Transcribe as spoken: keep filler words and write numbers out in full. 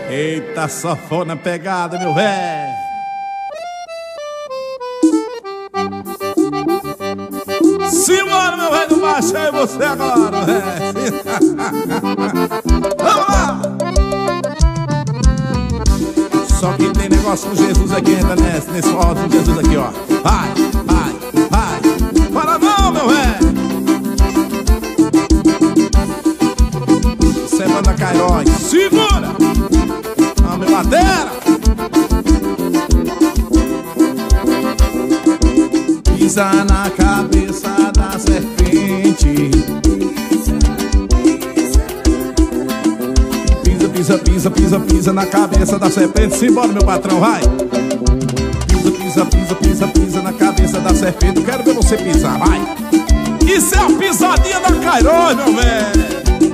Eita, safona pegada, meu velho. Simbora, meu velho do baixo, é você agora, velho. Vamos lá. Só que tem negócio com Jesus aqui, entra nesse, nesse ódio com Jesus aqui, ó. Vai, vai, vai. Para não, meu velho. Semana Cairói, segura. A meu madeira. Pisa na cabeça da serpente. Pisa, pisa, pisa, pisa, pisa na cabeça da serpente. Simbora, meu patrão, vai. Pisa, pisa, pisa, pisa, pisa na cabeça da serpente. Eu quero ver você pisar, vai. Isso é a pisadinha da Cairói, meu velho.